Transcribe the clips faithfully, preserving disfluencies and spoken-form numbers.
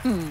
Hmm.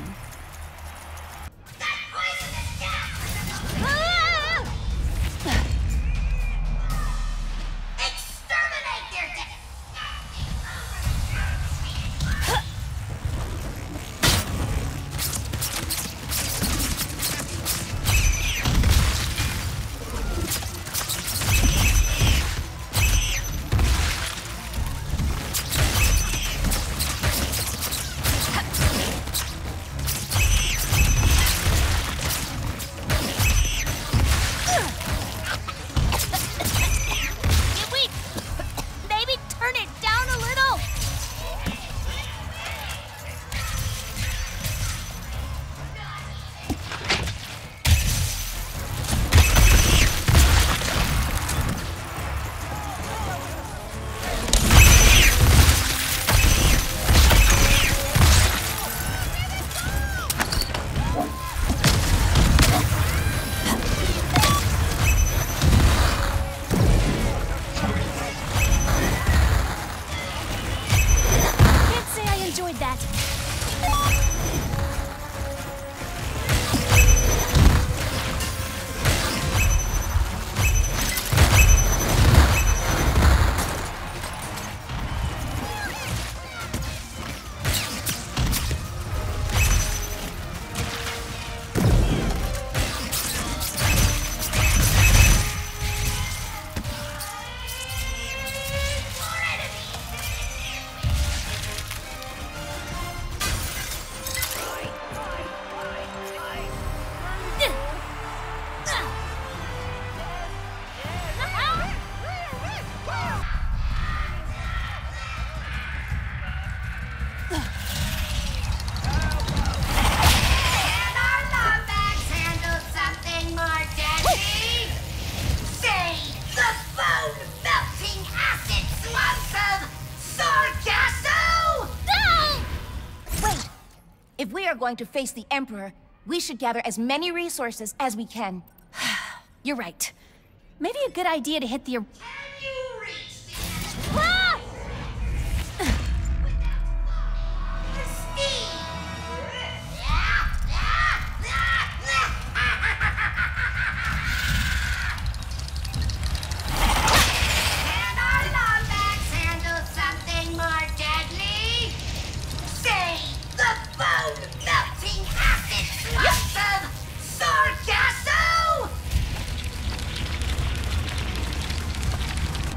If we are going to face the Emperor, we should gather as many resources as we can. You're right. Maybe a good idea to hit the... Can you reach the... Ah! Can our Lombax handle something more deadly? Say the bone-melting acid swamps of Sargasso!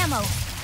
ammo.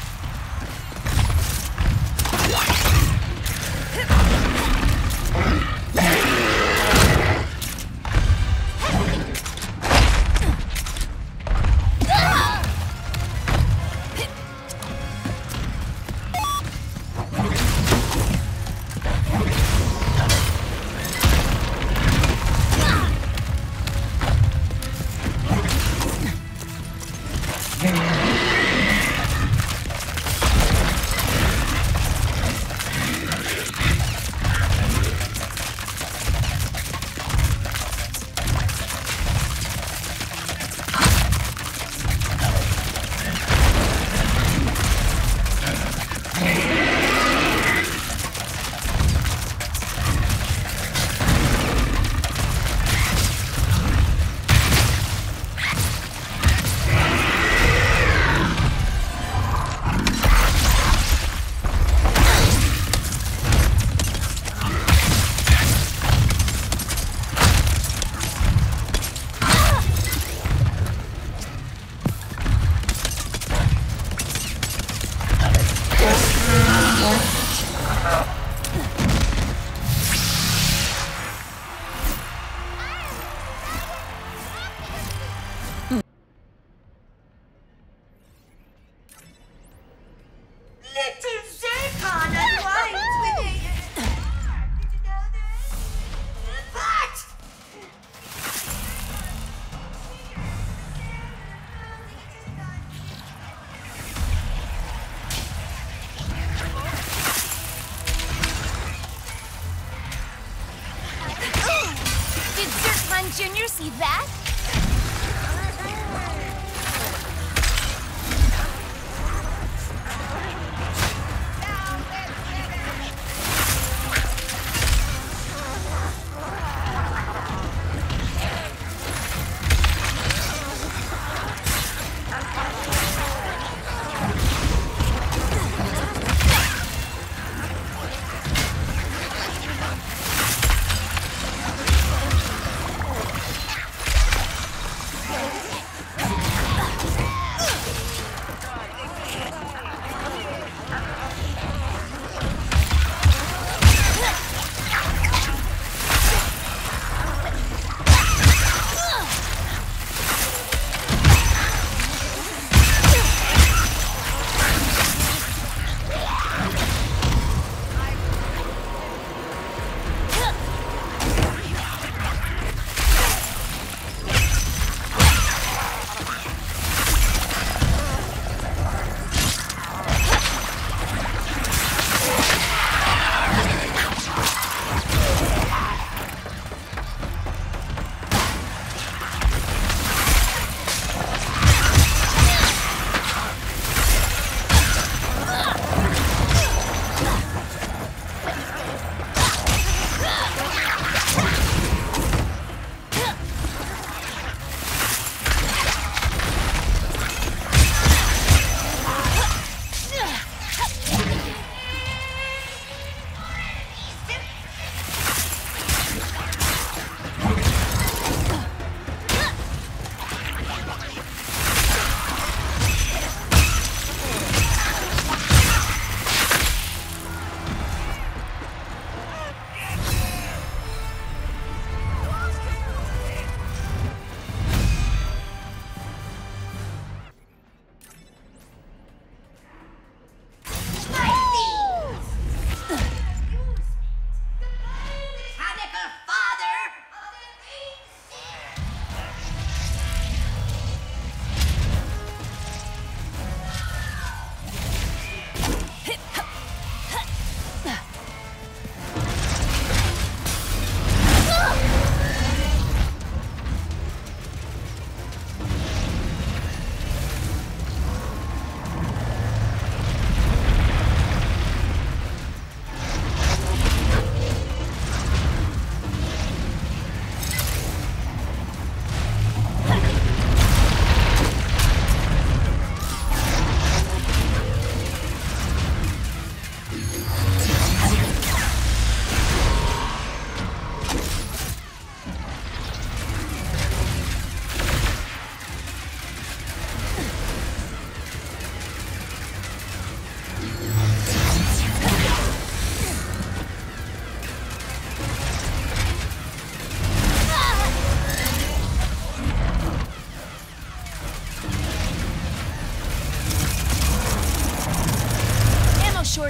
Junior, see that?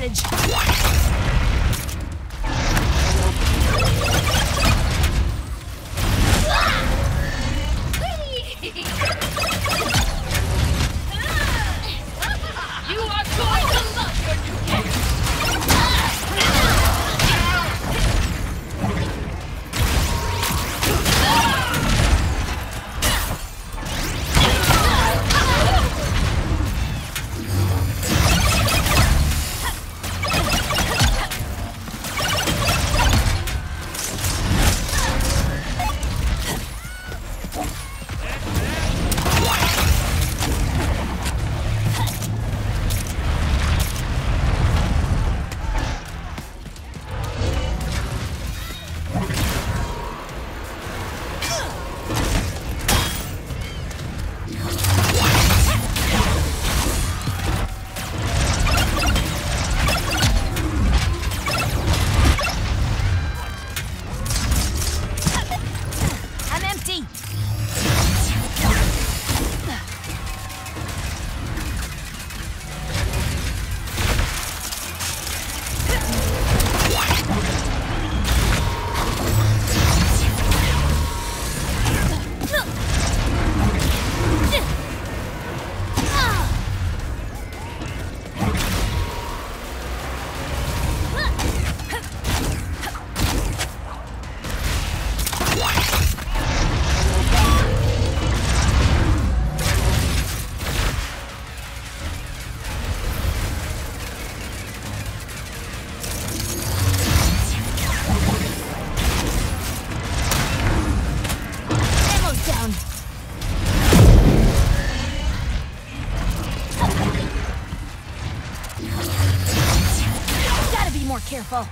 shortage. You are going to love your new game. Careful.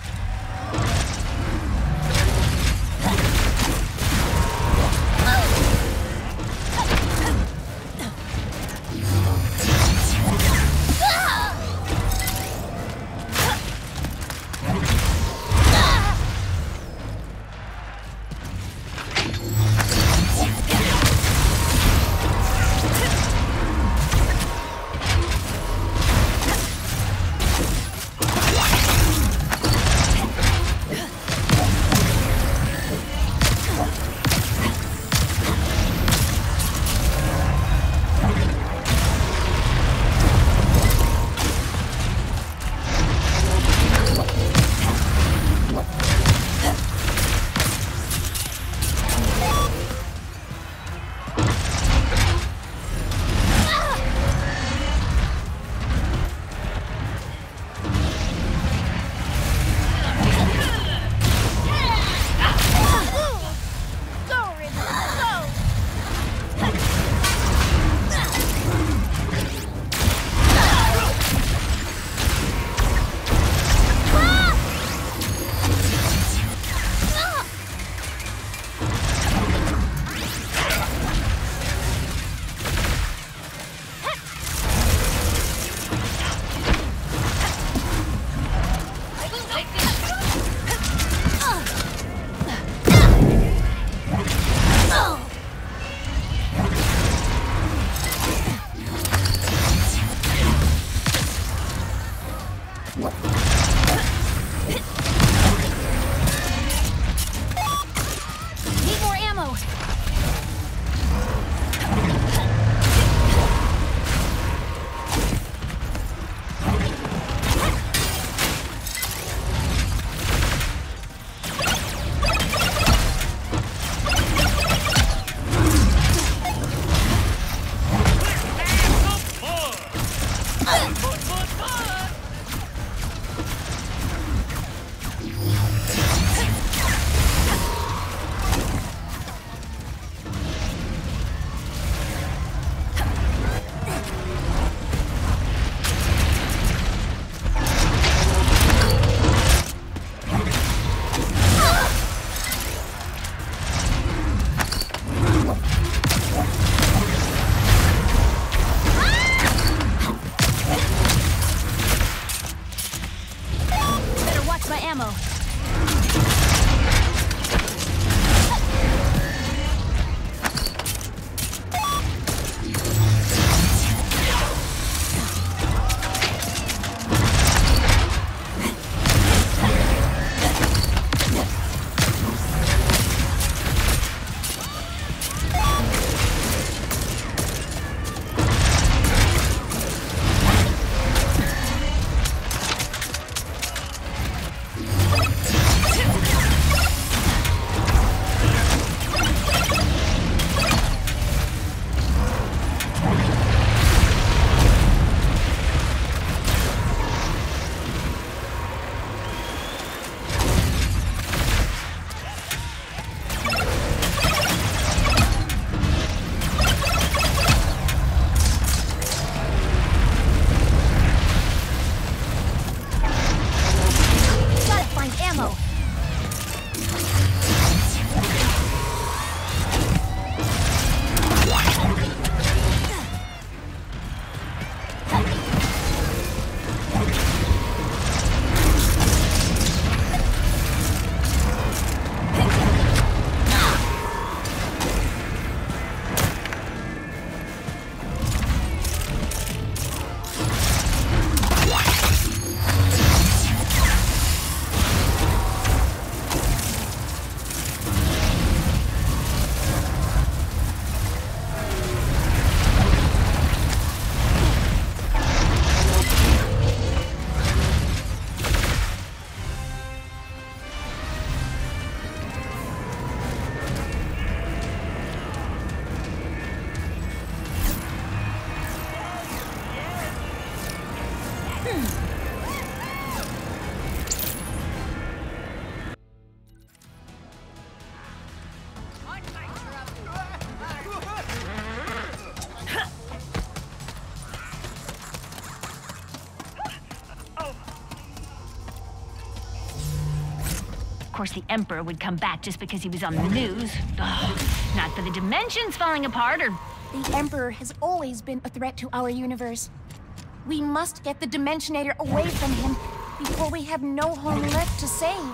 Of course, the Emperor would come back just because he was on the news. Ugh, not for the dimensions falling apart or... The Emperor has always been a threat to our universe. We must get the Dimensionator away from him before we have no home left to save.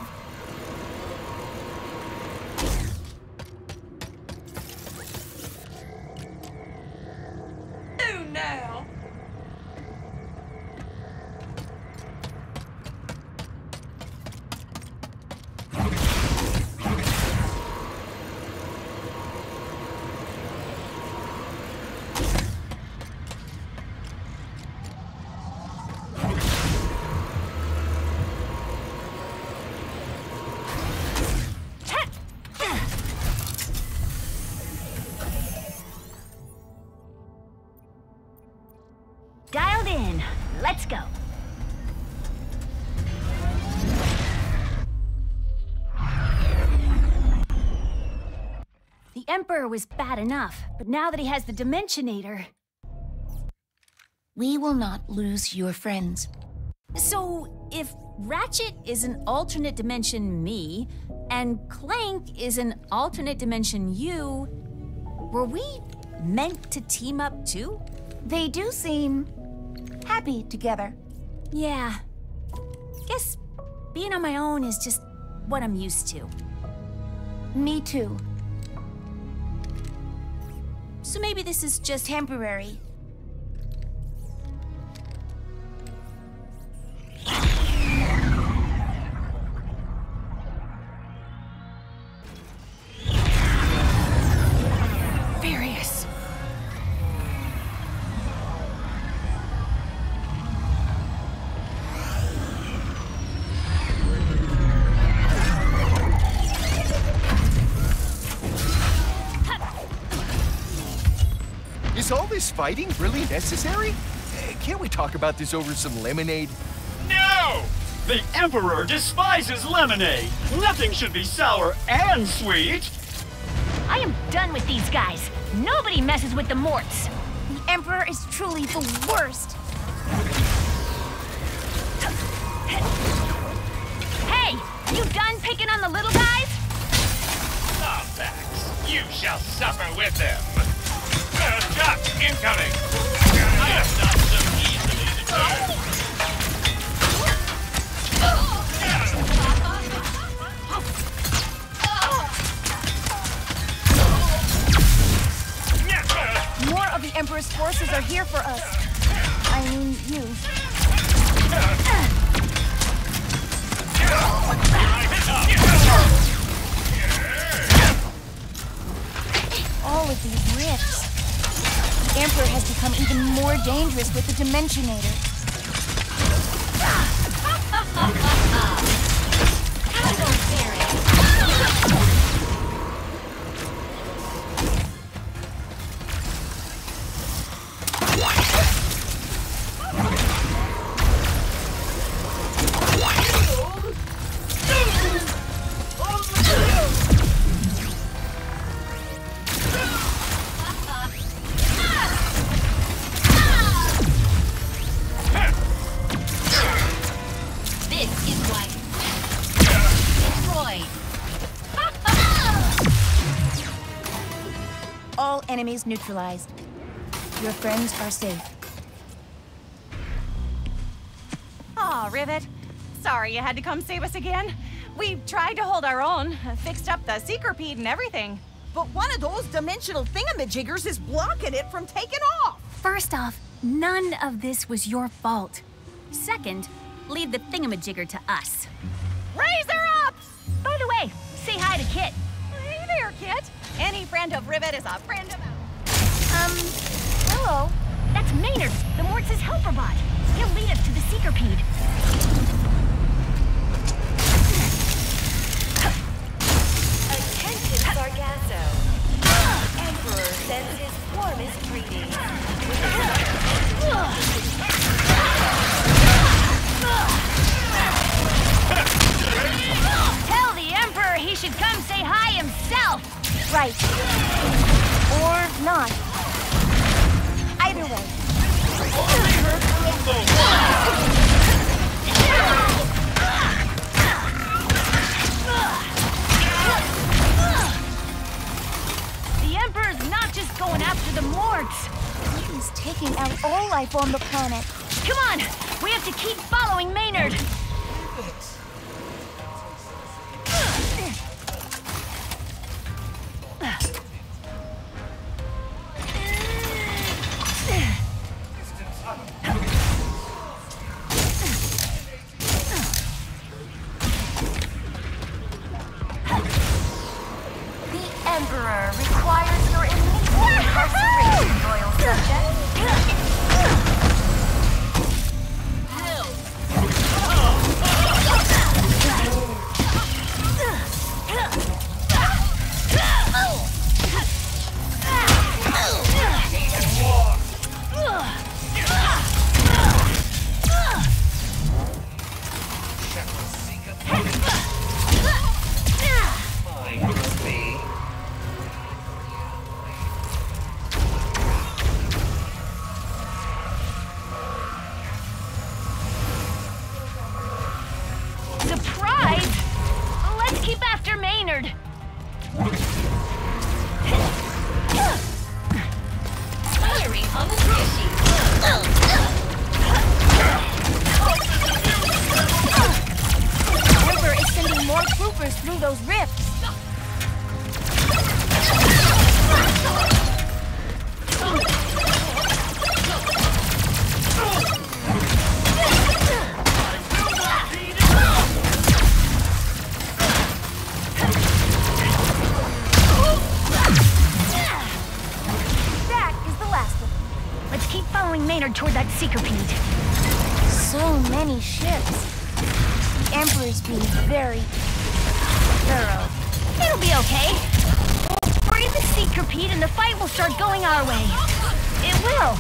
Do now. Dialed in. Let's go. The Emperor was bad enough, but now that he has the Dimensionator... We will not lose your friends. So, if Ratchet is an alternate dimension me, and Clank is an alternate dimension you, were we meant to team up too? They do seem happy together. Yeah. Guess being on my own is just what I'm used to. Me too. So maybe this is just Temporary. Furious. Is all this fighting really necessary? Uh, Can't we talk about this over some lemonade? No! The Emperor despises lemonade. Nothing should be sour and sweet. I am done with these guys. Nobody messes with the Morts. The Emperor is truly the worst. Hey, you done picking on the little guys? Lombax, you shall suffer with them. Uh, duck incoming. I am not so easily deterred. More of the Emperor's forces are here for us. I mean, you. All of these rifts. The Emperor has become even more dangerous with the Dimensionator. All enemies neutralized. Your friends are safe. Aw, Rivet. Sorry you had to come save us again. We tried to hold our own, fixed up the secropede and everything. But one of those dimensional thingamajiggers is blocking it from taking off. First off, none of this was your fault. Second, leave the thingamajigger to us. Raise her up! By the way, say hi to Kit. Hey there, Kit. Any friend of Rivet is a friend of ours. Um, hello. That's Maynard, the Morts' helper bot. He'll lead us to the secropede. Attention, Sargasso. Emperor sends his warmest greetings. life on the planet. Come on! We have to keep following Maynard! The Emperor requires your immediate incarceration, loyal subject. Surprise! Let's keep after Maynard! Firing on the squishy! River is sending more troopers through those rifts. That is the last of them. Let's keep following Maynard toward that secretpede. So many ships. The Emperor's being very thorough. It'll be okay. We'll free the secretpede and the fight will start going our way. It will.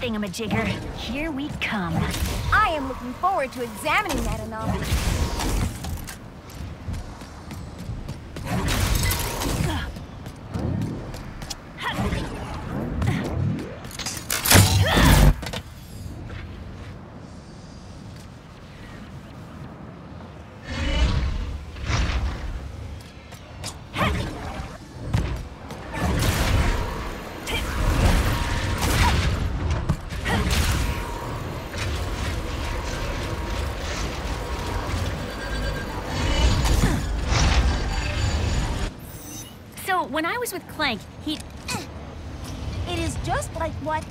thingamajigger. Here we come. I am looking forward to examining that anomaly. When I was with Clank, he... It is just like what...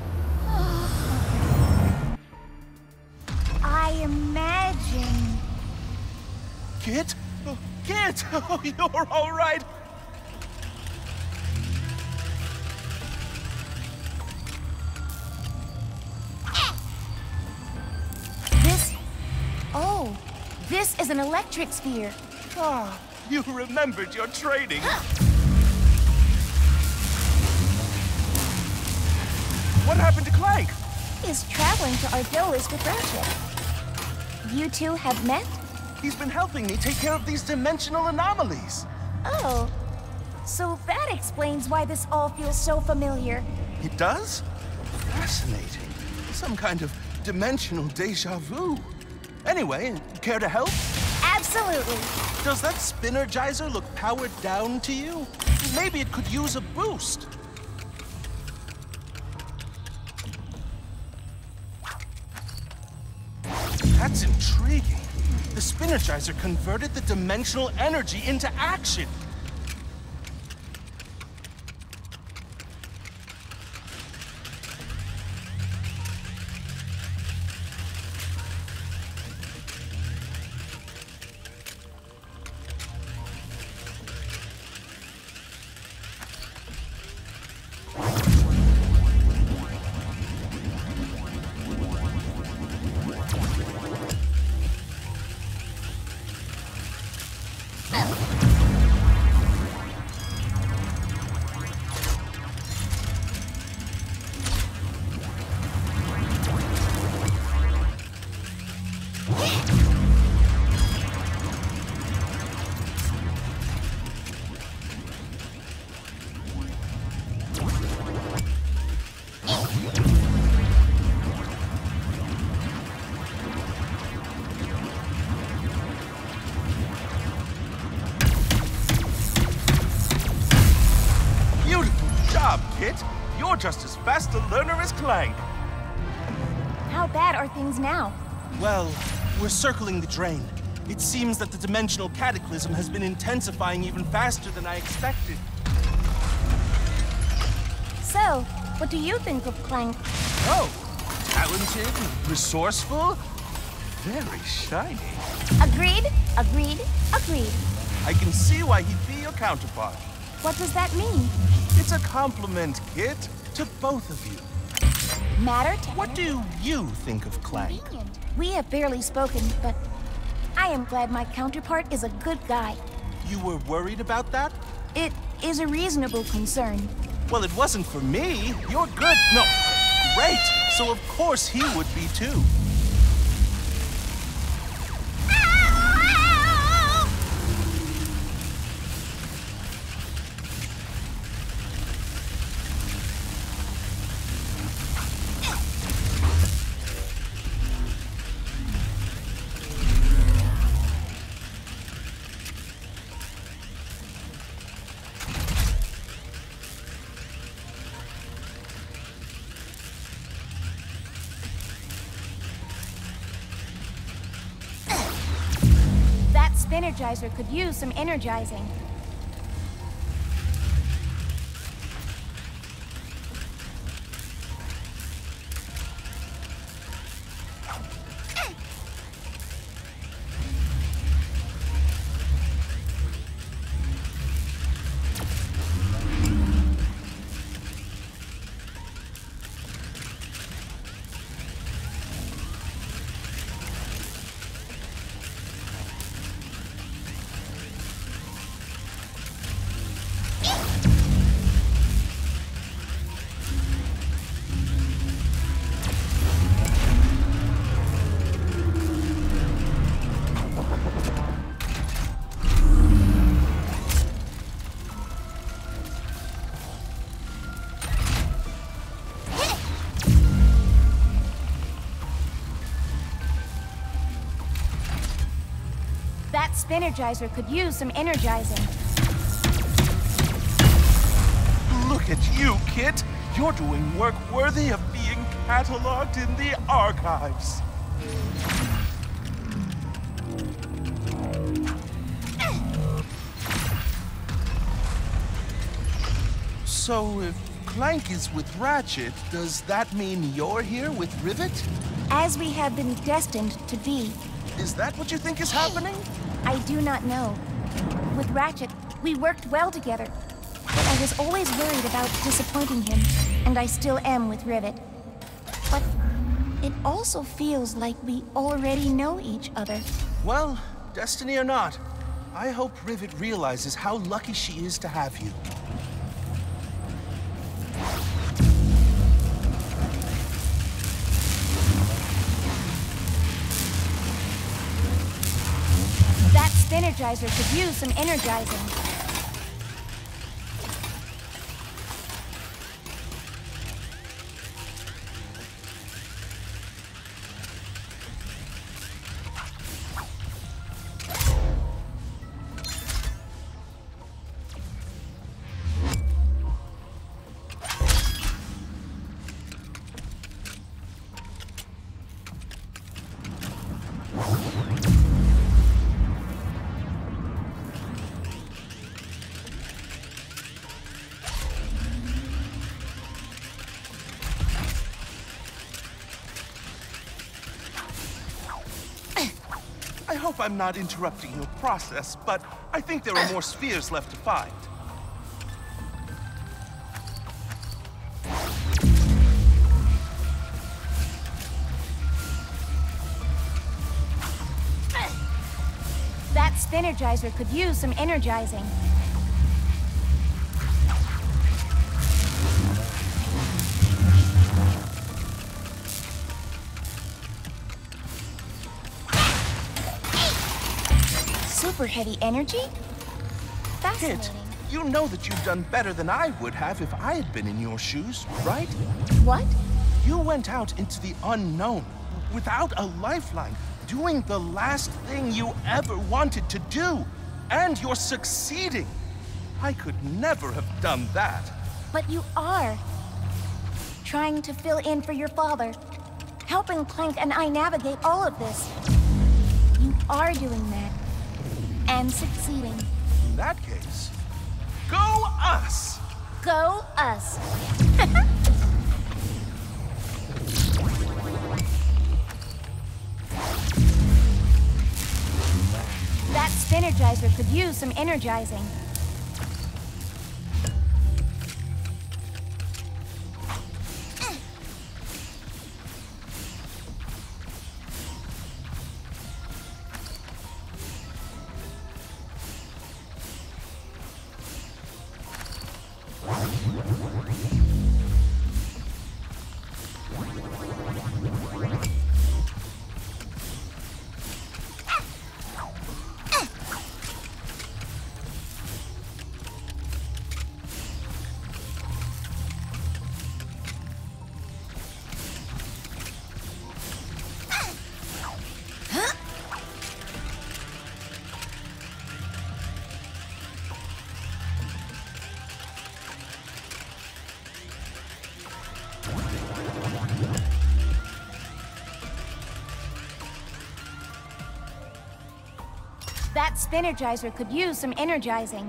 I imagined. Kit? Oh, Kit! Oh, you're all right. This... Oh, this is an electric sphere. Ah, you remembered your training. What happened to Clank? He's traveling to Argolis with Ratchet. You two have met? He's been helping me take care of these dimensional anomalies. Oh, so that explains why this all feels so familiar. It does? Fascinating. Some kind of dimensional deja vu. Anyway, care to help? Absolutely. Does that spinnergizer look powered down to you? Maybe it could use a boost. That's intriguing. The spinnergizer converted the dimensional energy into action. You're just as fast a learner as Clank. How bad are things now? Well, we're circling the drain. It seems that the dimensional cataclysm has been intensifying even faster than I expected. So, what do you think of Clank? Oh, talented, resourceful, very shiny. Agreed, agreed, agreed. I can see why he'd be your counterpart. What does that mean? It's a compliment, Kit, to both of you. Matter to What do you think of Clank? We have barely spoken, but I am glad my counterpart is a good guy. You were worried about that? It is a reasonable concern. Well, it wasn't for me. You're good. No, great. So of course he would be too. Energizer could use some energizing. That Spinergizer could use some energizing. Look at you, Kit. You're doing work worthy of being cataloged in the archives. So, if Clank is with Ratchet, does that mean you're here with Rivet? As we have been destined to be. Is that what you think is happening? I do not know. With Ratchet, we worked well together. But I was always worried about disappointing him, and I still am with Rivet. But it also feels like we already know each other. Well, destiny or not, I hope Rivet realizes how lucky she is to have you. That Spinergizer could use some energizing. I hope I'm not interrupting your process, but I think there are more spheres left to find. That Spinergizer could use some energizing. Super heavy energy? Fascinating. Kit, you know that you've done better than I would have if I had been in your shoes, right? What? You went out into the unknown, without a lifeline, doing the last thing you ever wanted to do. And you're succeeding. I could never have done that. But you are. Trying to fill in for your father. Helping Clank and I navigate all of this. You are doing that. And succeeding. In that case, go us! Go us. That Spinergizer could use some energizing. That Spinergizer could use some energizing.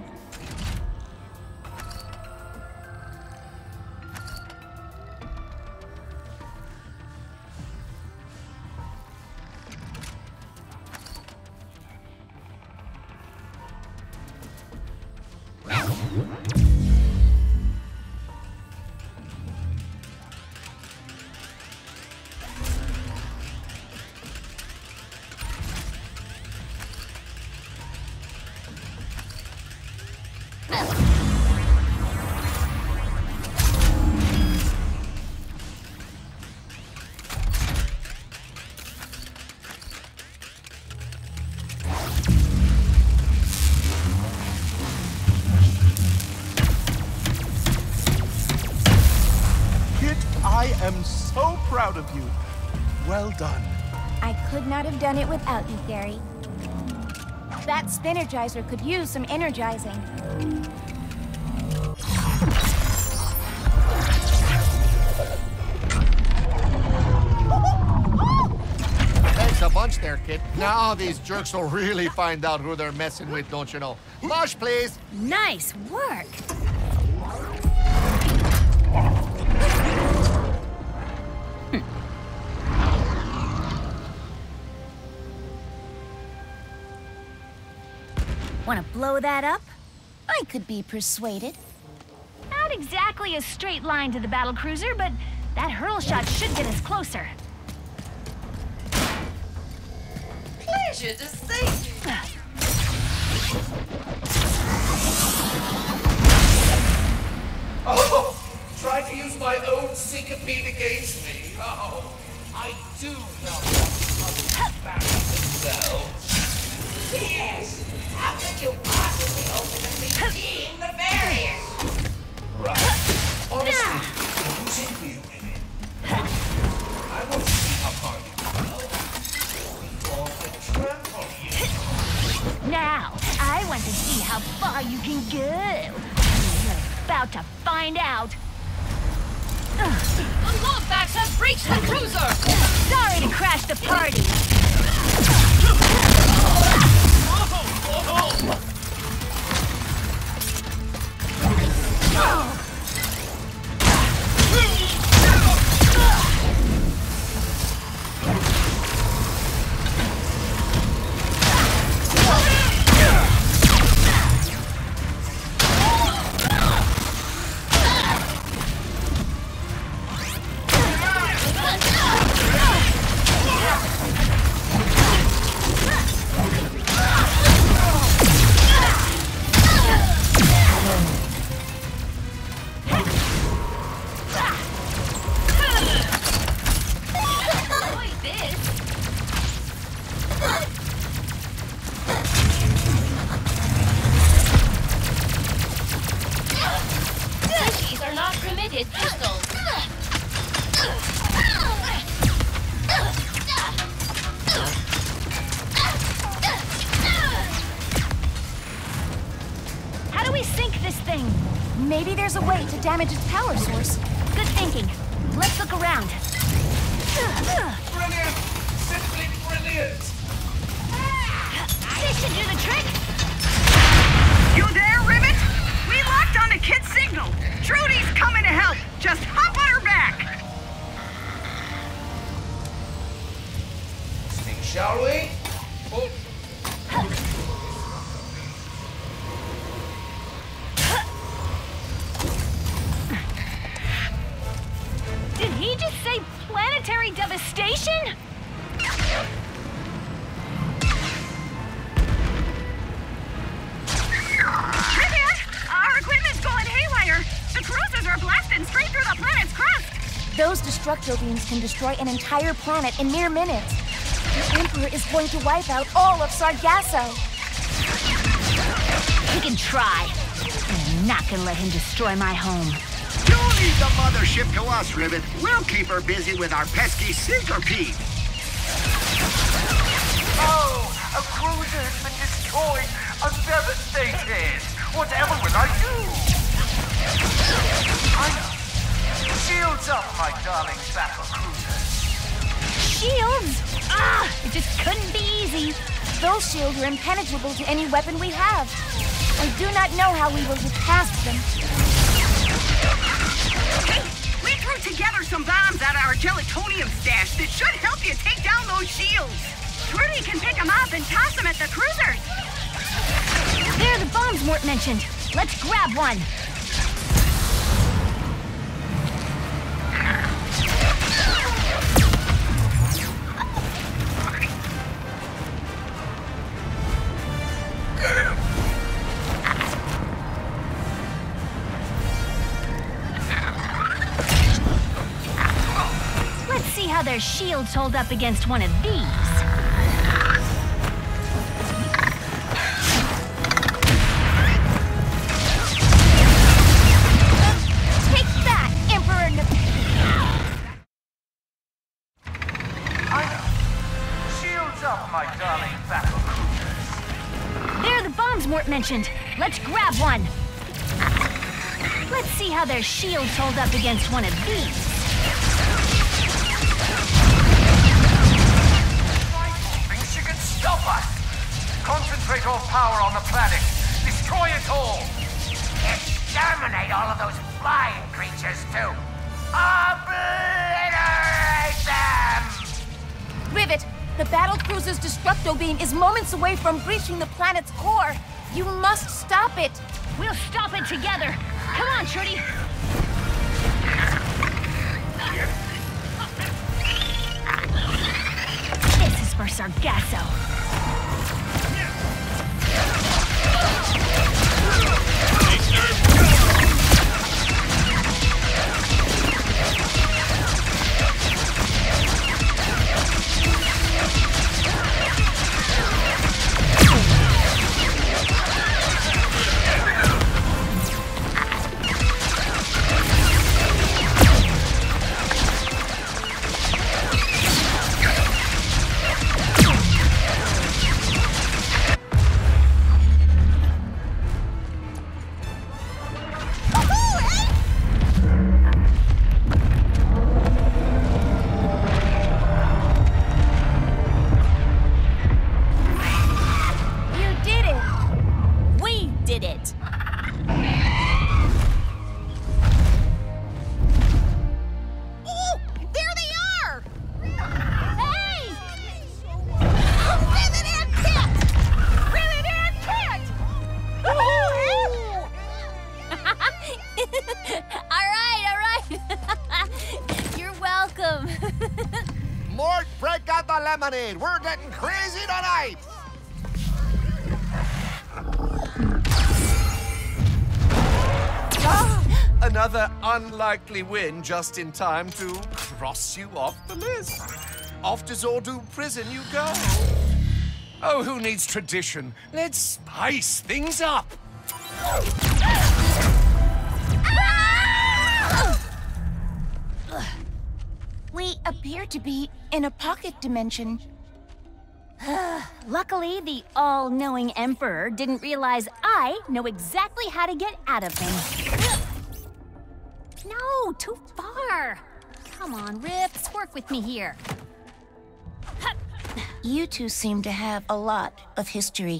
I am so proud of you. Well done. I could not have done it without you, Gary. That Spinergizer could use some energizing. Thanks a bunch there, kid. Now these jerks will really find out who they're messing with, don't you know? Mosh, please. Nice work. Want to blow that up? I could be persuaded. Not exactly a straight line to the battle cruiser, but that hurl shot should get us closer. Pleasure to see you. Oh, try to use my own syncopede against me. Oh, I do know how to back themselves. Yes. How could you possibly open the redeem the barrier? Right. Honestly, using you in it. I want to see how far you can go before I trample you. Now, I want to see how far you can go. You're about to find out. The Lombax have breached the cruiser! Sorry to crash the party. Maybe there's a way to damage its power source. Good thinking. Let's look around. Brilliant! Simply brilliant! This should do the trick. You there, Rivet? We locked on the kid's signal. Trudy's coming to help. Just hop on her back. Sing, shall we? Oh. Did he just say planetary devastation? Trivia! Our equipment's going haywire. The cruisers are blasting straight through the planet's crust. Those destructo beams can destroy an entire planet in mere minutes. The Emperor is going to wipe out all of Sargasso. He can try. I'm not gonna let him destroy my home. You leave the mothership to us, Rivet. We'll keep her busy with our pesky syncopede. Oh, a cruiser's been destroyed. I'm devastated. Whatever will I do? I know. Shields up, my darling battle cruisers. Shields? Ah, it just couldn't be easy. Those shields are impenetrable to any weapon we have. I do not know how we will get past them. Hey, we threw together some bombs out of our gelatonium stash that should help you take down those shields. Trudy can pick them up and toss them at the cruisers. There are the bombs Mort mentioned. Let's grab one. Let's see how their shields hold up against one of these. scourges Mort mentioned. Let's grab one. Let's see how their shields hold up against one of these. Thinks you can stop us. Concentrate all power on the planet. Destroy it all. Exterminate all of those flying creatures, too. Obliterate them! Rivet, the battle cruiser's destructo beam is moments away from breaching the planet's core. You must stop it. We'll stop it together. Come on, Trudy. This is for Sargasso. We're getting crazy tonight! Ah, another unlikely win just in time to cross you off the list. Off to Zordu prison you go. Oh, who needs tradition? Let's spice things up. We appear to be in a pocket dimension. Luckily, the all-knowing Emperor didn't realize I know exactly how to get out of him. No, too far. Come on, Rift, work with me here. You two seem to have a lot of history.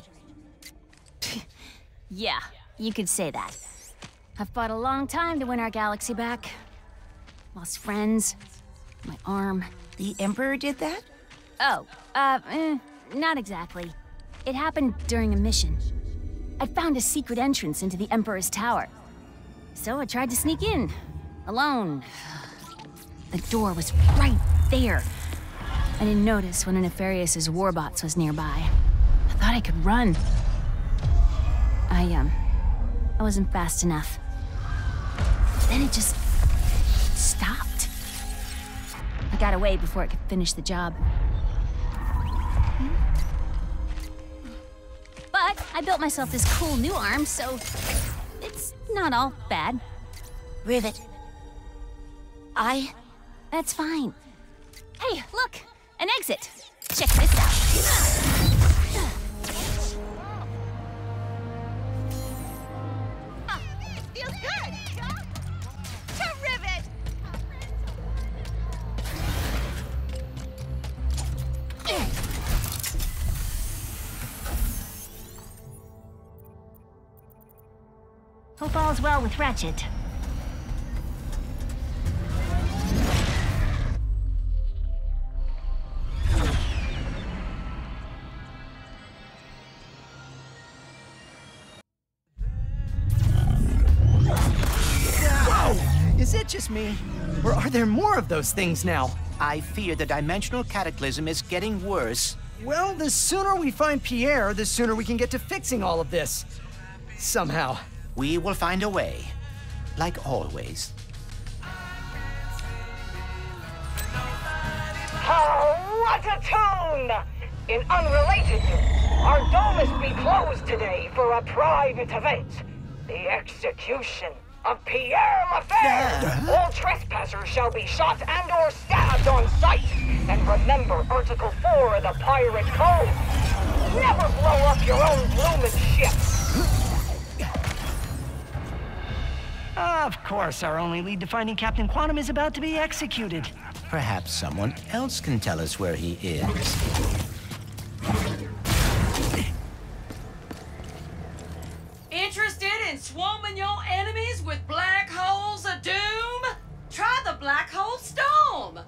Yeah, you could say that. I've fought a long time to win our galaxy back. Lost friends, my arm. The Emperor did that? Oh, uh, eh, not exactly. It happened during a mission. I found a secret entrance into the Emperor's tower. So I tried to sneak in, alone. The door was right there. I didn't notice one of Nefarious' warbots was nearby. I thought I could run. I, um, I wasn't fast enough. Then it just stopped. I got away before it could finish the job. But I built myself this cool new arm, so it's not all bad. Rivet. I... That's fine. Hey, look! An exit! Check this out. Feels good! To Rivet! Hope all's well with Ratchet. Is it just me? Or are there more of those things now? I fear the dimensional cataclysm is getting worse. Well, the sooner we find Pierre, the sooner we can get to fixing all of this. Somehow. We will find a way. Like always. Ratatone! In unrelated news, our dome must be closed today for a private event. The execution of Pierre Lefebvre. Uh, All trespassers shall be shot and or stabbed on sight. And remember Article four of the Pirate Code. Never blow up your own blooming ship. Of course, our only lead to finding Captain Quantum is about to be executed. Perhaps someone else can tell us where he is. Interested in swarming your enemies with black holes of doom? Try the black hole storm.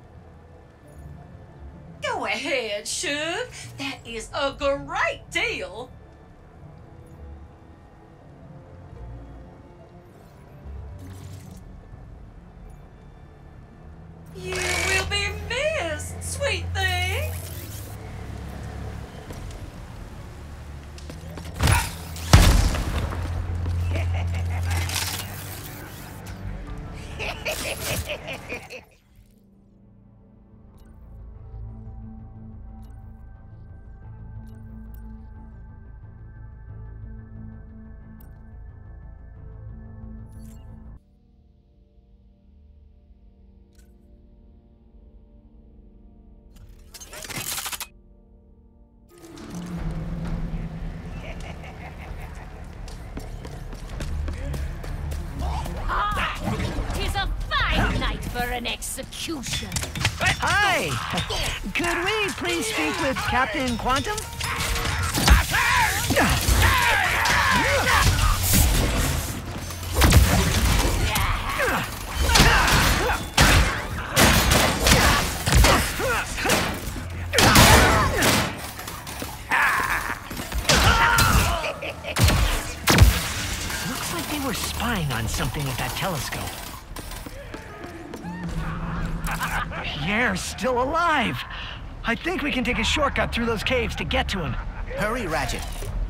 Go ahead, Shug. That is a great deal. You will be missed, sweet thing. An execution. Hi! Could we please speak with Captain Quantum? Looks like they were spying on something with that telescope. Pierre's still alive! I think we can take a shortcut through those caves to get to him. Hurry, Ratchet.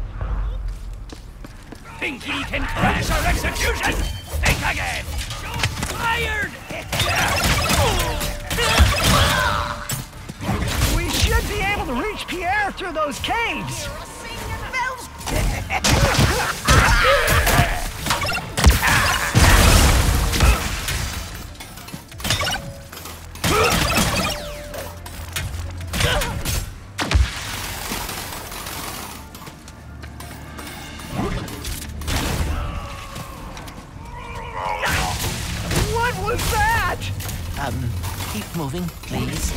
Think he can crash our execution? Think again! Fired! We should be able to reach Pierre through those caves! Um, keep moving, please.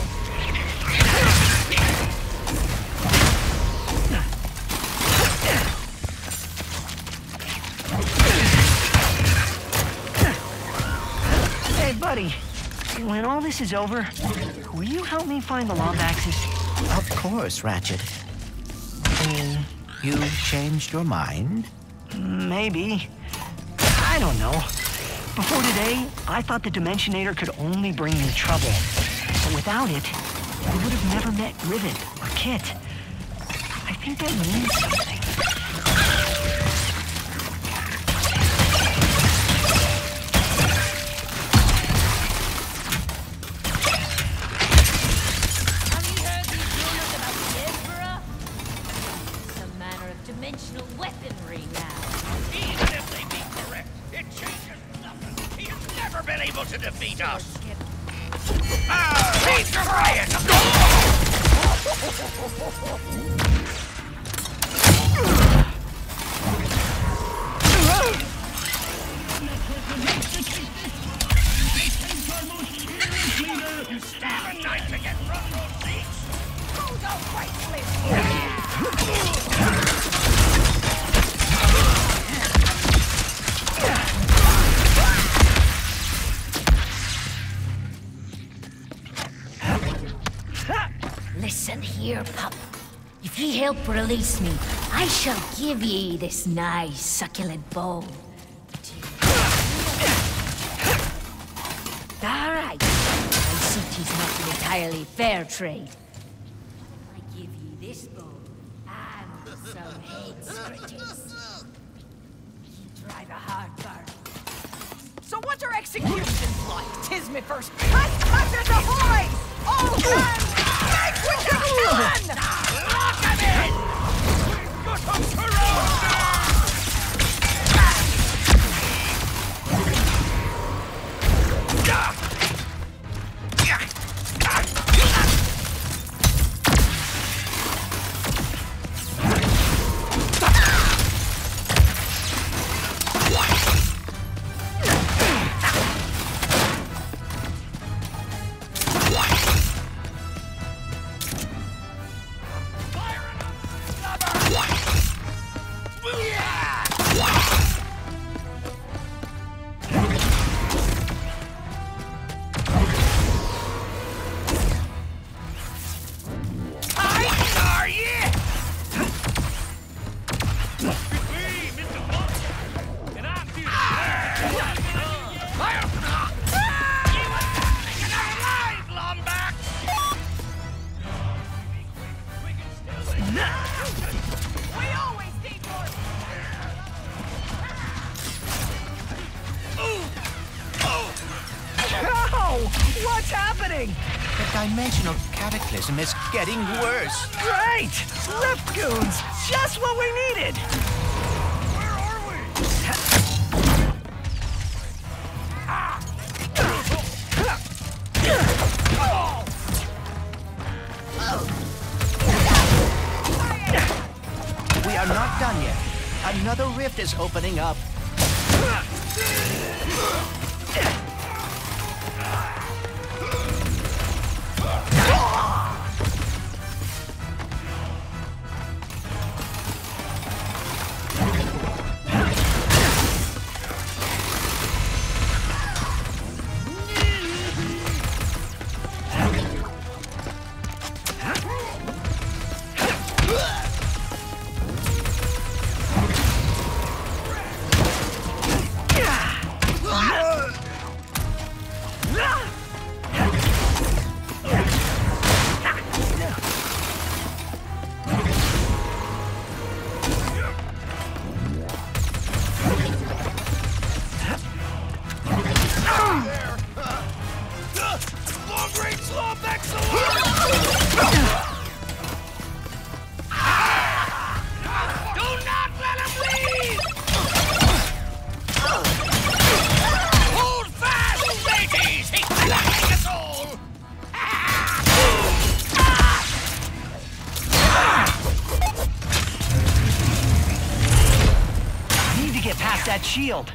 Hey, buddy. When all this is over, will you help me find the Lombaxes? Of course, Ratchet. I mean, you changed your mind? Maybe. I don't know. Before today, I thought the Dimensionator could only bring me trouble. But without it, I would have never met Rivet or Kit. I think that means something. Have you heard these rumors about the Emperor? Some manner of dimensional weaponry now. Even if they be correct, it changes nothing. He has never been able to defeat us. Ah, he's trying! You stab a knife to get front row seats? Who's a faceless? Listen here, pup. If ye help release me, I shall give ye this nice, succulent bowl. All right. I see 'tis not an entirely fair trade. I give ye this bowl and some head scratches. Try the hard part. So what's our execution like? 'Tis me first. Let's cut it the boys! All hands! Make what you can! Lock him in! We've got him surrounded! happening? The dimensional cataclysm is getting worse. Great! Rift goons! Just what we needed! Where are we? We are not done yet. Another rift is opening up. That shield.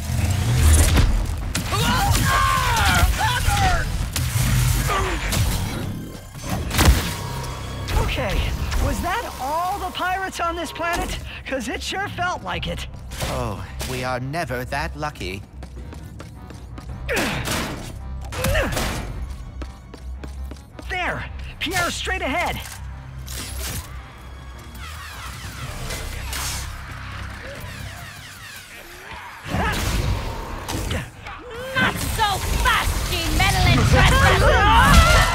Okay, was that all the pirates on this planet? Because it sure felt like it. Oh, we are never that lucky. There! Pierre, straight ahead! Not so fast, ye meddling trespasser!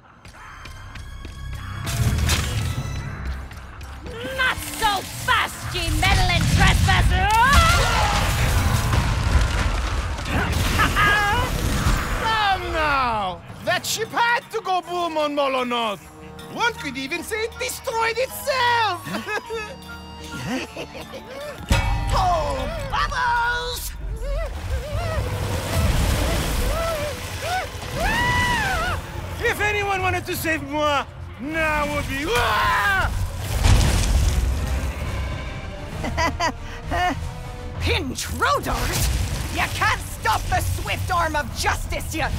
Not so fast, ye meddling trespasser! Come now! That ship had to go boom on Molonoth! One could even say it destroyed itself! Oh, bubbles! If anyone wanted to save moi, now would be... Intruders? You can't stop the swift arm of justice, you...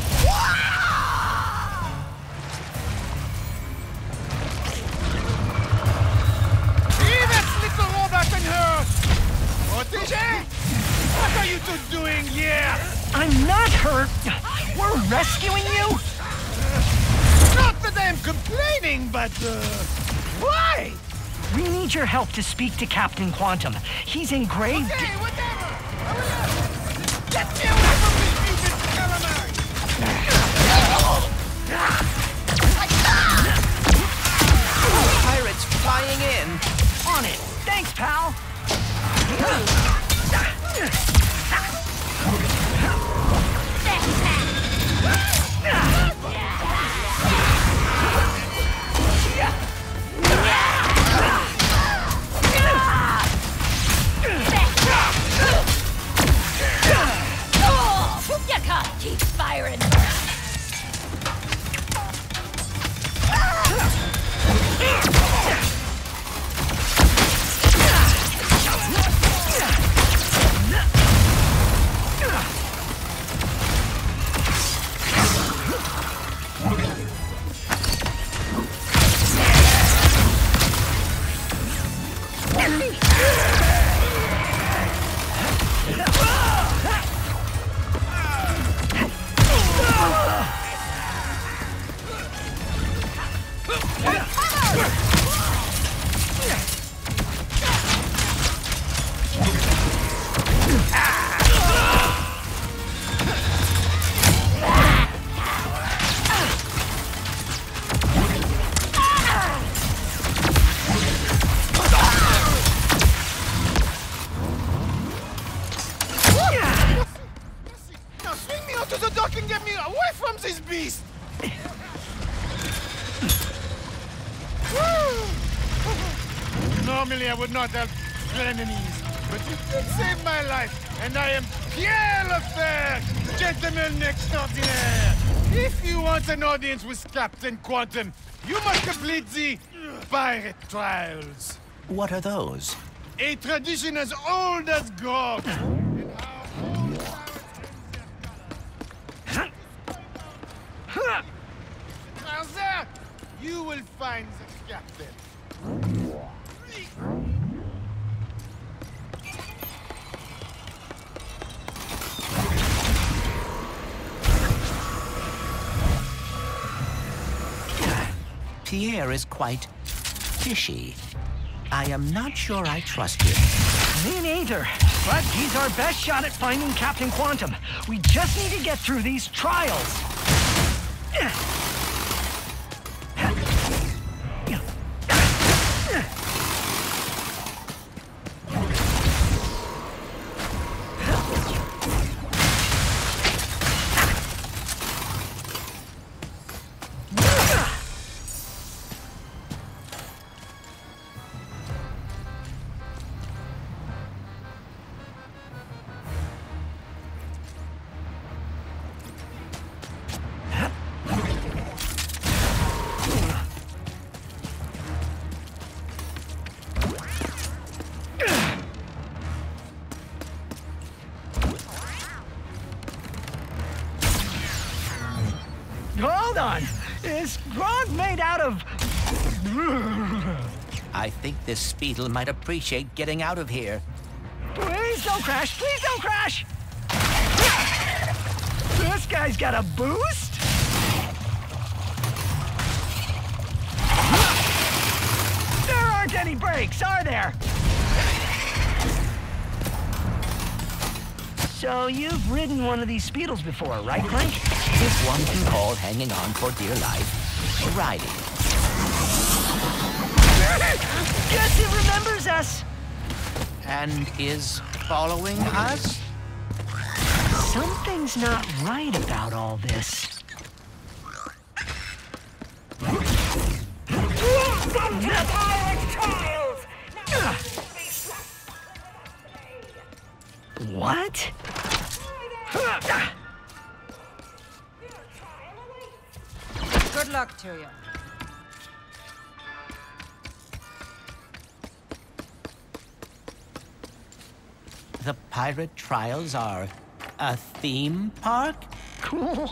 See that little robot in her! Protégé? What are you two doing here? I'm not hurt! We're rescuing you? Not that I'm complaining, but, uh... why? We need your help to speak to Captain Quantum. He's engraved... Okay, whatever! Get me away from this mutant calamari! Pirates flying in! On it! Thanks, pal! You can't keep firing! Now swing me onto the dock and get me away from this beast! Normally I would not help enemies, but you did save my life, and I am Pierre Lefebvre, gentleman extraordinaire. If you want an audience with Captain Quantum, you must complete the pirate trials. What are those? A tradition as old as Grog. Trials there, you will find the captain. Pierre is quite fishy. I am not sure I trust him. Me neither. But he's our best shot at finding Captain Quantum. We just need to get through these trials. Hold on! Is Grog made out of... I think this Speedle might appreciate getting out of here. Please don't crash! Please don't crash! This guy's got a boost? There aren't any brakes, are there? So you've ridden one of these Speedles before, right, Clank? If one can call hanging on for dear life riding. Guess he remembers us. And is following us? Something's not right about all this. Welcome to the pirate trials! What? Good luck to you. The pirate trials are a theme park? Cool.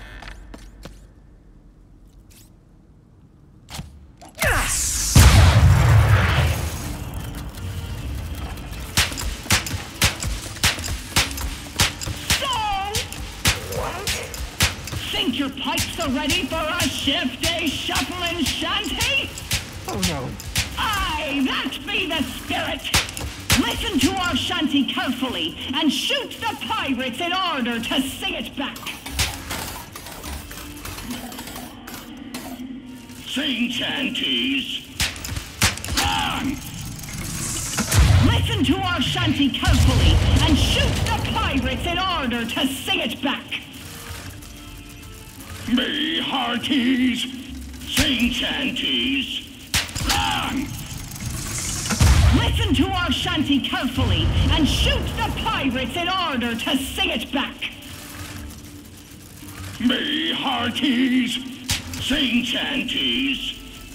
Think your pipes are ready for a shift-day shuffling shanty? Oh no. Aye, that be the spirit! Listen to our shanty carefully and shoot the pirates in order to sing it back. Sing shanties. Run! Listen to our shanty carefully and shoot the pirates in order to sing it back. Me hearties, sing shanties. Run! Listen to our shanty carefully and shoot the pirates in order to sing it back. Me hearties, sing shanties.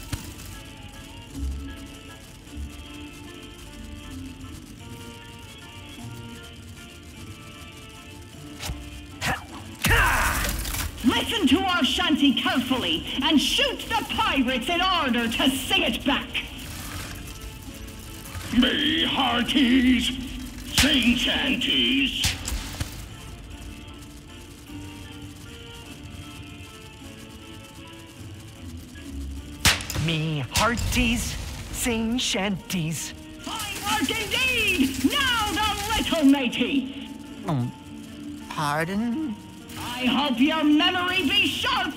Listen to our shanty carefully and shoot the pirates in order to sing it back. Me hearties, sing shanties. Me hearties, sing shanties. Fine work indeed! Now the little matey! Um, pardon? I hope your memory be sharp!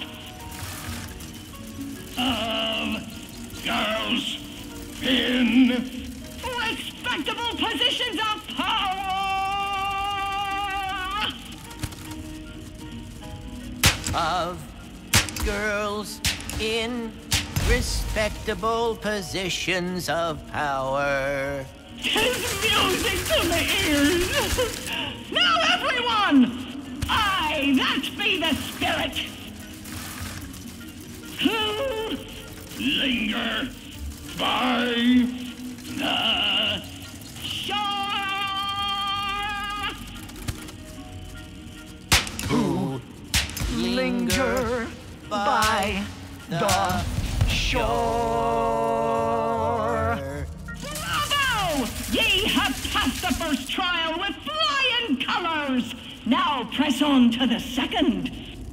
Of girls in respectable positions of power! Of girls in respectable positions of power. Tis music to the ears. Now, everyone! Aye, that be the spirit. Who linger by the shore? Who linger by the shore? Bravo! Ye have passed the first trial with flying colors. Now press on to the second.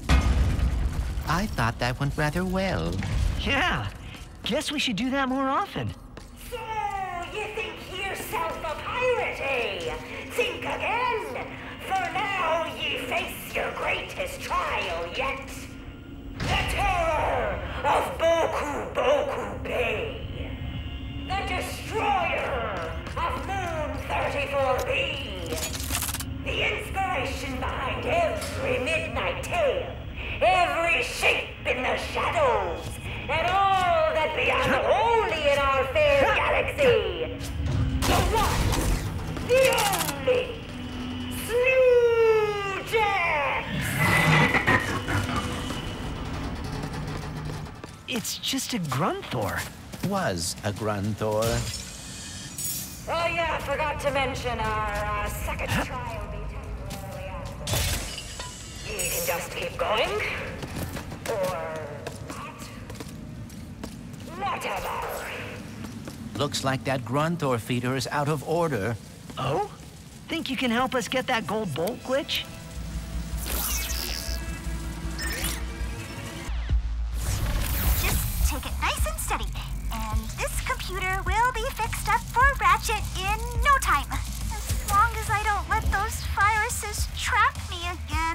I thought that went rather well. Yeah, guess we should do that more often. So, you think yourself a pirate, eh? Think again. For now, ye face your greatest trial yet. The terror of Boku Boku Bay. The destroyer of Moon thirty-four B. The inspiration behind every midnight tale. Every shape in the shadows. And all that beyond only in our fair galaxy. The one, the only, It's just a Grunthor. Was a Grunthor. Oh yeah, I forgot to mention our uh, second trial be temporarily out. You can just keep going. Or not. Whatever. Looks like that Grunthor feeder is out of order. Oh? Think you can help us get that gold bolt glitch? Just take it nice and steady, and this computer will be fixed up for Ratchet in no time. As long as I don't let those viruses trap me again.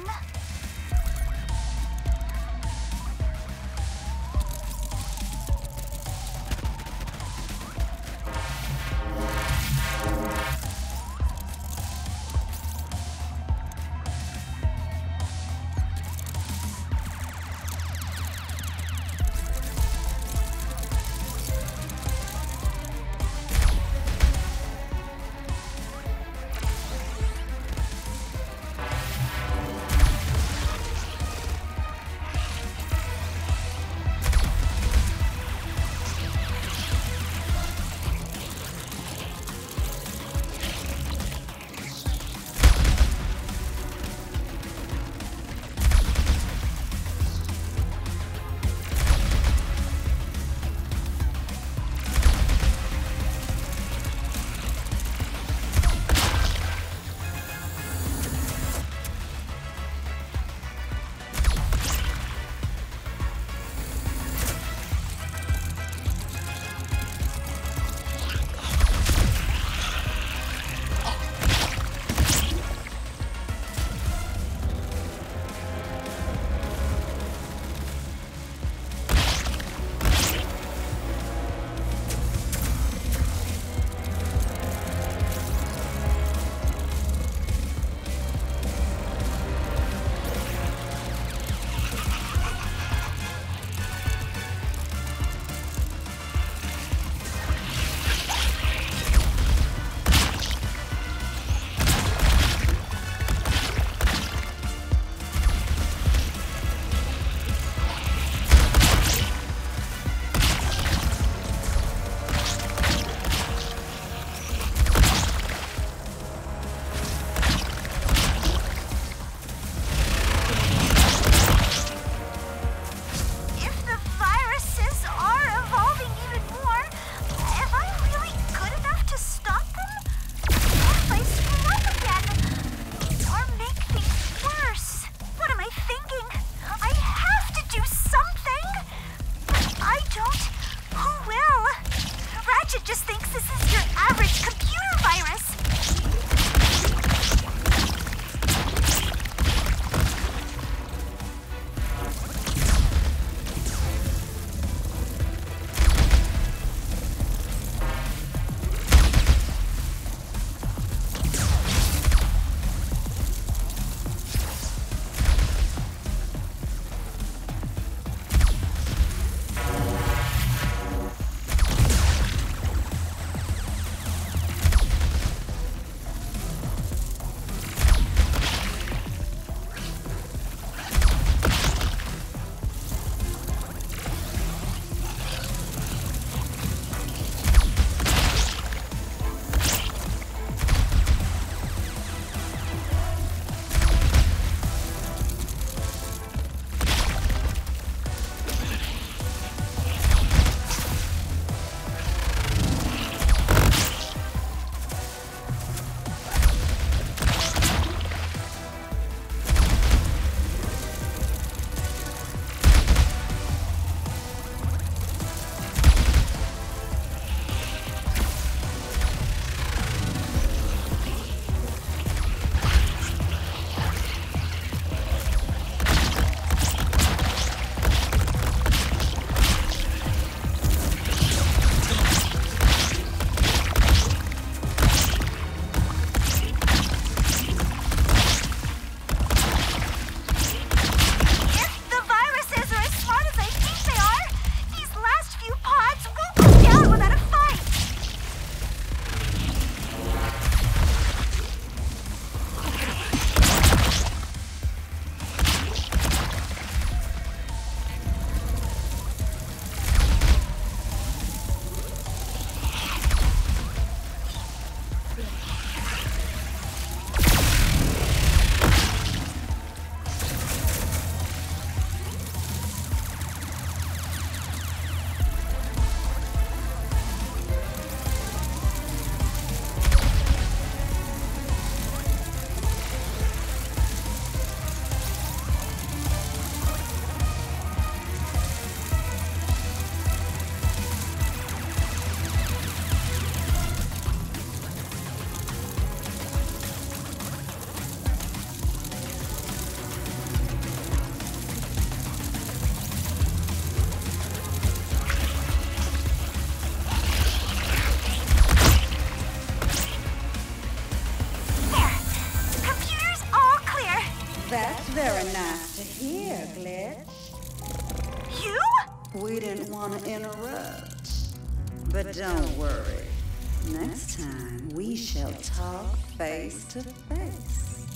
Very nice to hear, Glitch. You? We didn't want to interrupt. But don't worry. Next time, we shall talk face to face.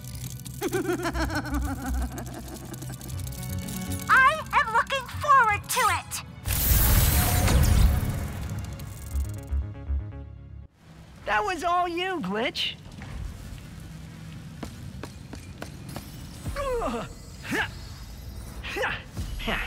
I am looking forward to it! That was all you, Glitch. Ugh. Ha. Ha. Ha.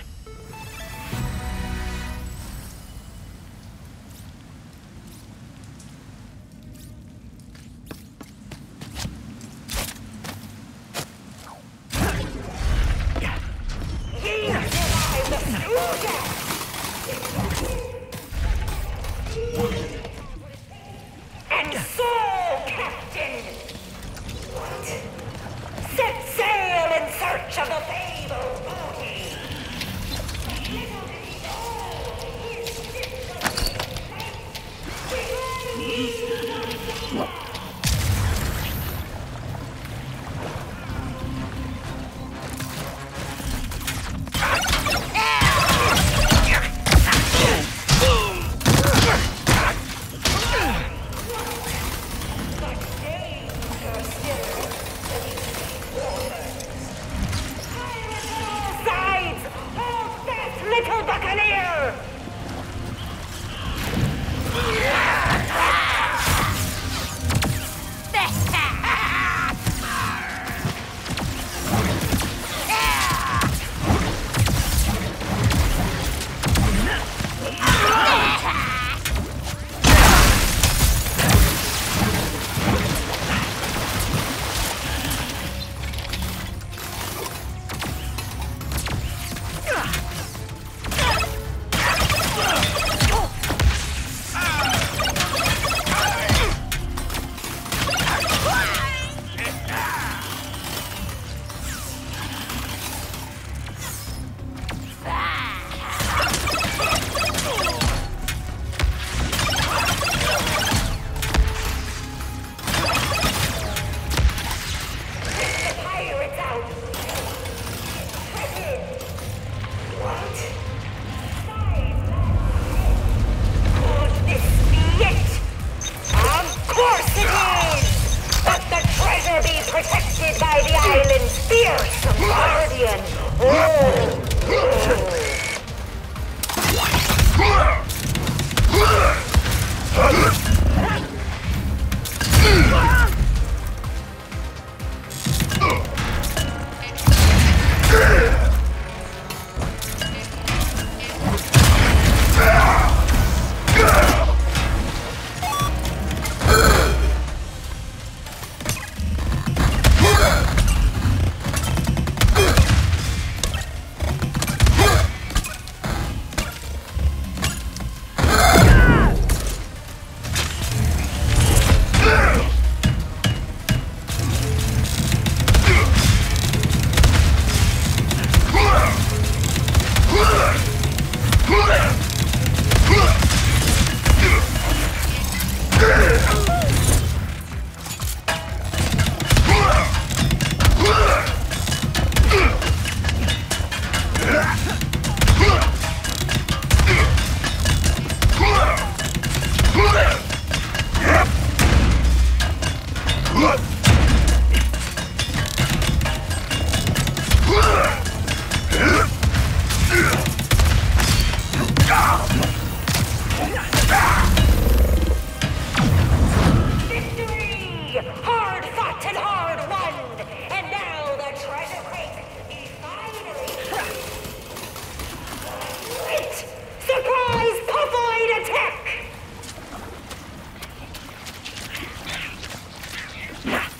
And so, Captain, what? Set sail in search of the fabled booty. Little did he know his sides! Hold fast, little buccaneer! Protected by the island's fearsome guardian. Oh. Hard fought and hard won! And now the treasure crate is finally Wait! Surprise Puffoid attack!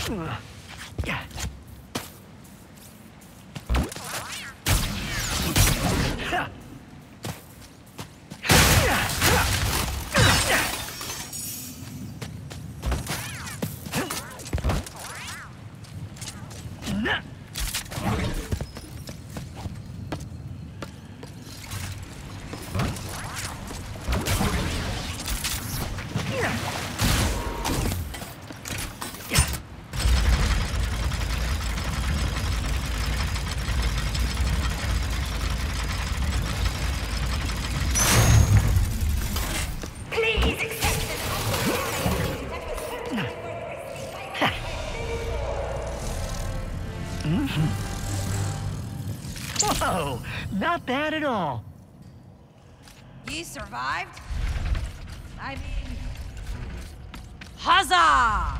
Whoa, not bad at all. You survived? I mean, huzzah!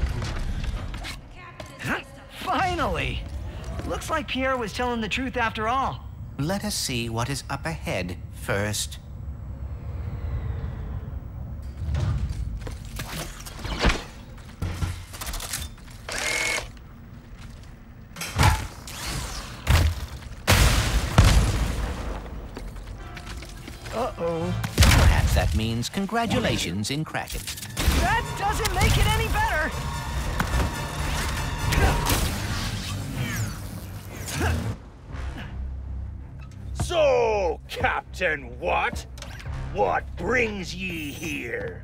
Finally! Looks like Pierre was telling the truth after all. Let us see what is up ahead first. Uh-oh. Perhaps that means congratulations in cracking. That doesn't make it any better! So, Captain what? What brings ye here?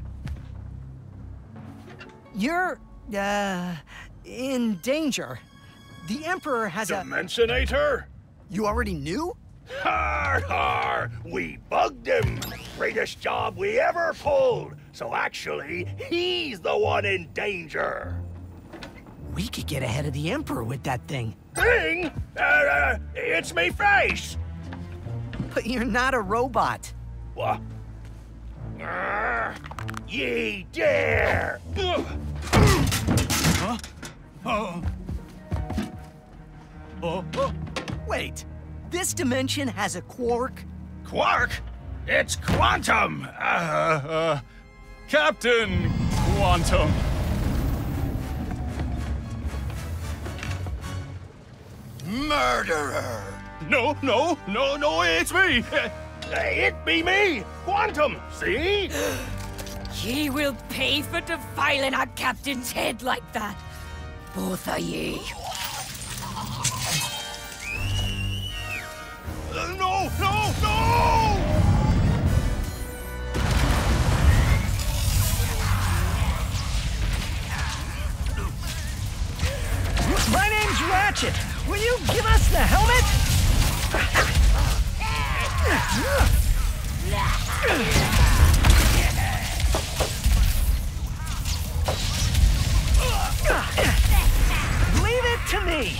You're, uh, in danger. The Emperor has a... Dimensionator? You already knew? Har har! We bugged him! Greatest job we ever pulled! So actually, he's the one in danger! We could get ahead of the Emperor with that thing. Thing? Uh, uh, it's me face! But you're not a robot. What? Uh, ye dare! Huh? Oh. Oh, oh. Wait, this dimension has a quark? Quark? It's quantum! Uh, uh, Captain Quantum. Murderer! No, no, no, no, it's me! It be me! Quantum! See? Ye will pay for defiling a captain's head like that. Both of ye. Uh, no, no, no! My name's Ratchet. Will you give us the helmet? Leave it to me.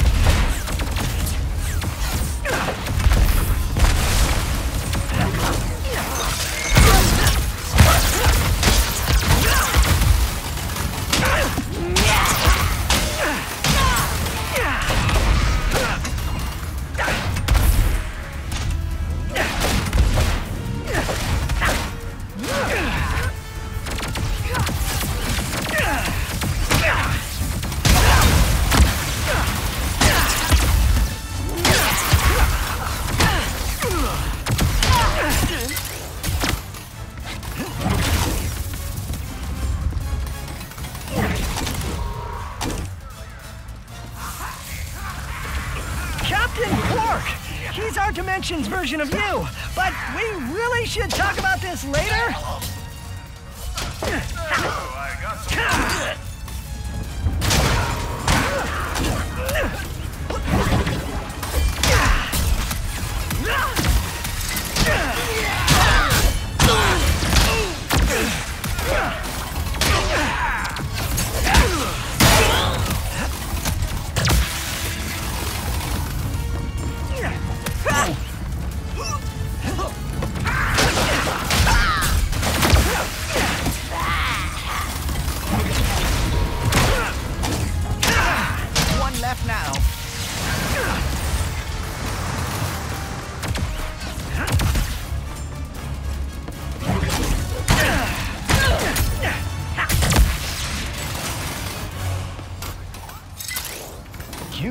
He's our dimension's version of you, but we really should talk about this later.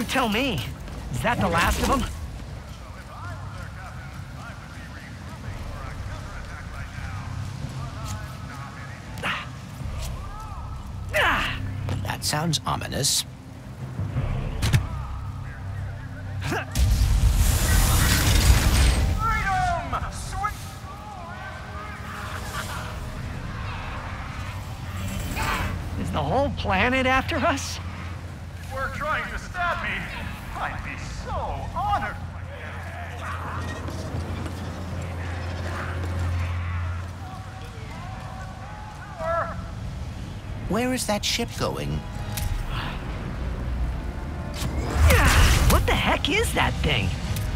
tell me. Is that the last of them? That sounds ominous. Is the whole planet after us? We're trying to stab me. I'd be so honored. Where is that ship going? What the heck is that thing?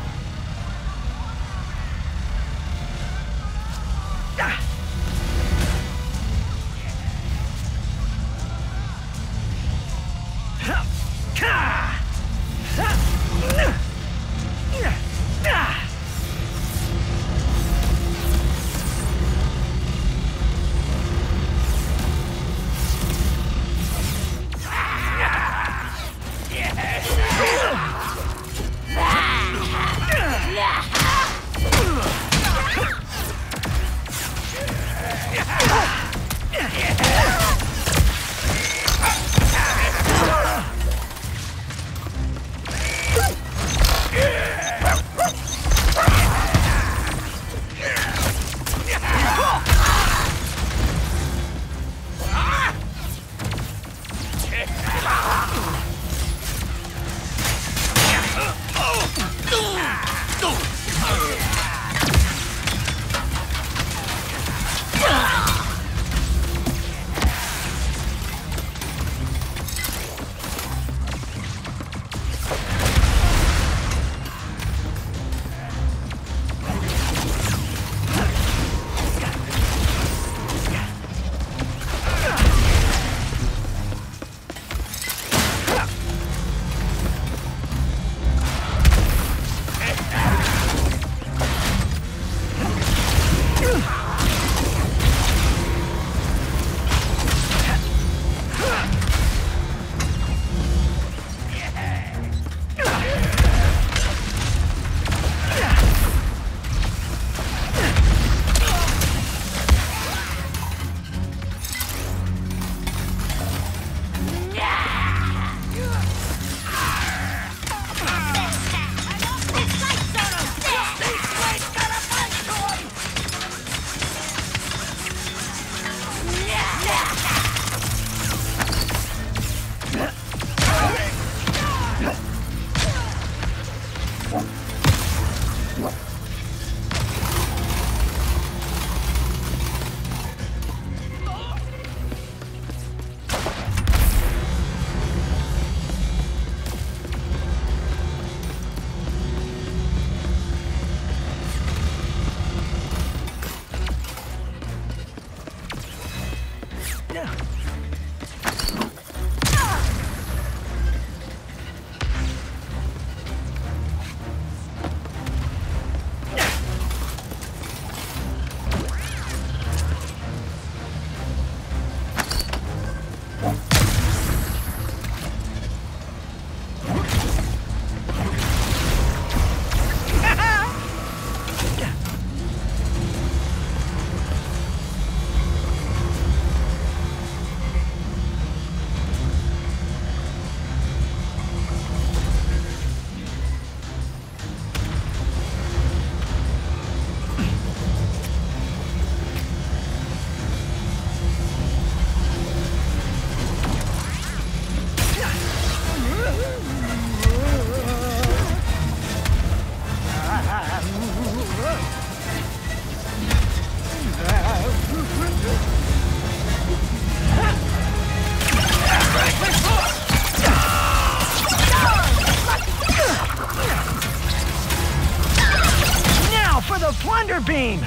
Plunder beam!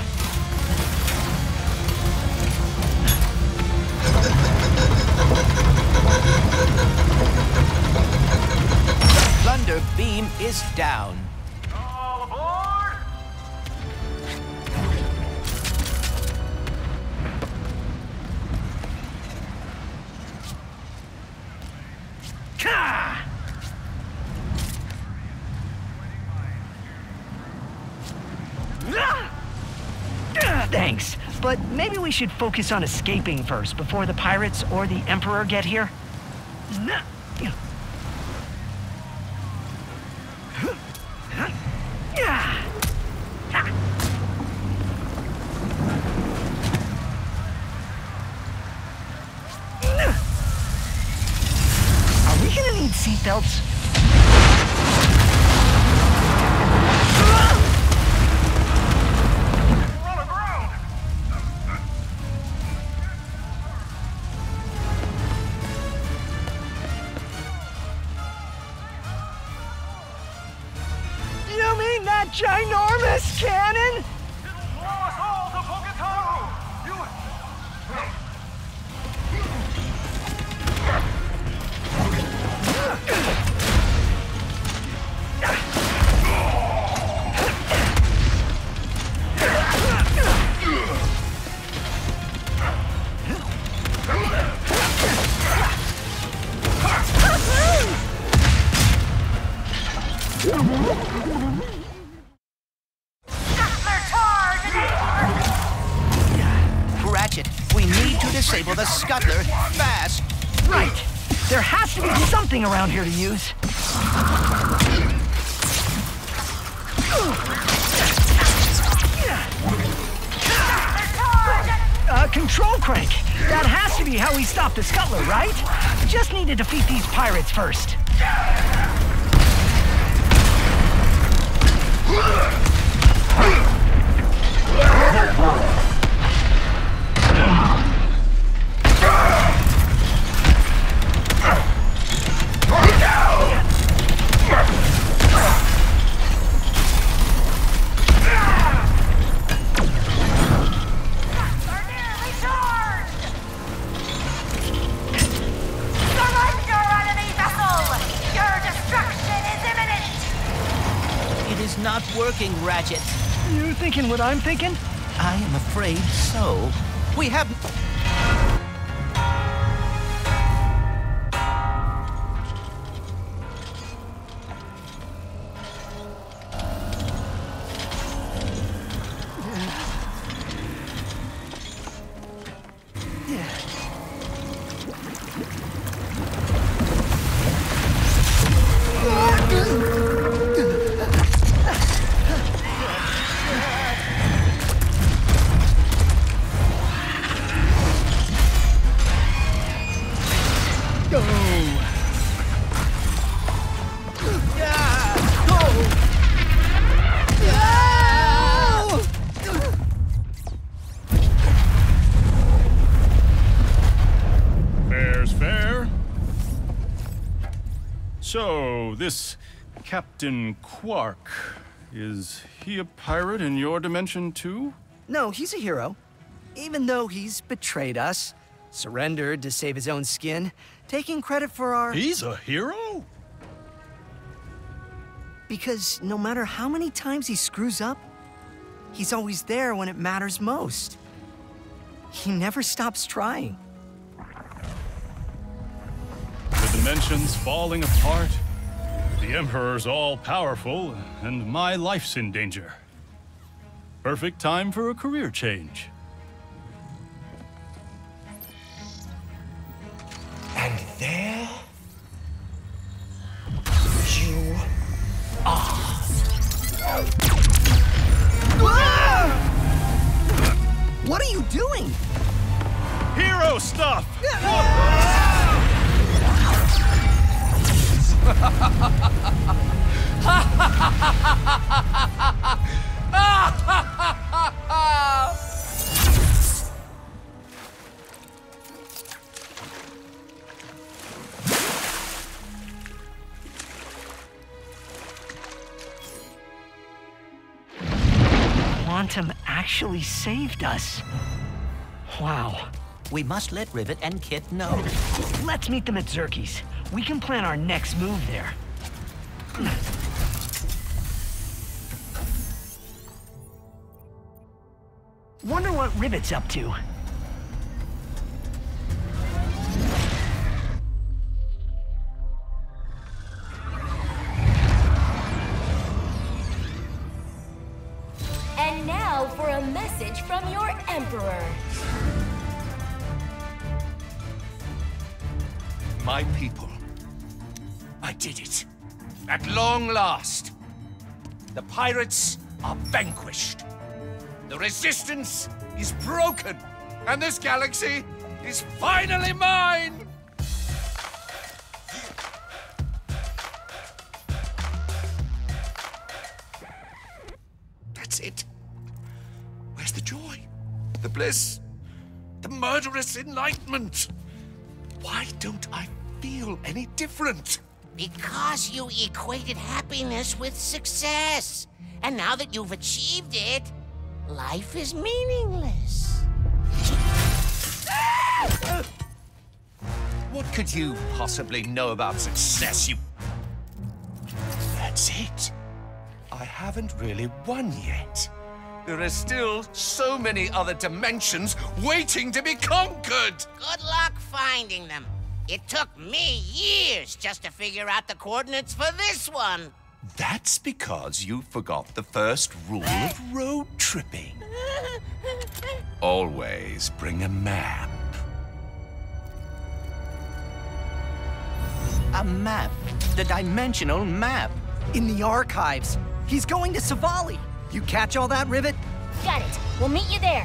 Plunder beam is down. All aboard! But maybe we should focus on escaping first before the pirates or the Emperor get here. Are we gonna need seatbelts? You mean that ginormous cannon? Blow us all to Pocatello! You... Ratchet, we need to disable the scuttler fast. Right. There has to be something around here to use. Uh, control crank. That has to be how we stop the scuttler, right? Just need to defeat these pirates first. Not working, Ratchet. You thinking what I'm thinking? I am afraid so. We have... So, this Captain Quark, is he a pirate in your dimension too? No, he's a hero. Even though he's betrayed us, surrendered to save his own skin, taking credit for our... He's a hero? Because no matter how many times he screws up, he's always there when it matters most. He never stops trying. The dimension's falling apart. The Emperor's all-powerful, and my life's in danger. Perfect time for a career change. And there you are. What are you doing? Hero stuff! Quantum actually saved us. Wow. We must let Rivet and Kit know. Let's meet them at Zerky's. We can plan our next move there. Wonder what Rivet's up to. And now for a message from your Emperor. My people. I did it. At long last. The pirates are vanquished. The resistance is broken. And this galaxy is finally mine! That's it. Where's the joy? The bliss? The murderous enlightenment? Why don't I feel any different? Because you equated happiness with success. And now that you've achieved it, life is meaningless. What could you possibly know about success, you... That's it. I haven't really won yet. There are still so many other dimensions waiting to be conquered! Good luck finding them. It took me years just to figure out the coordinates for this one. That's because you forgot the first rule of road tripping. Always bring a map. A map. The dimensional map. In the archives. He's going to Savali. You catch all that, Rivet? Got it. We'll meet you there.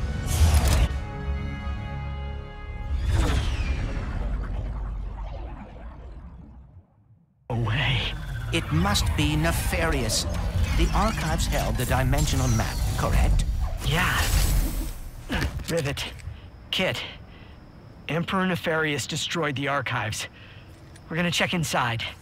Away. It must be nefarious. The archives held the dimensional map, correct? Yeah. Rivet. Kit. Emperor Nefarious destroyed the archives. We're gonna check inside.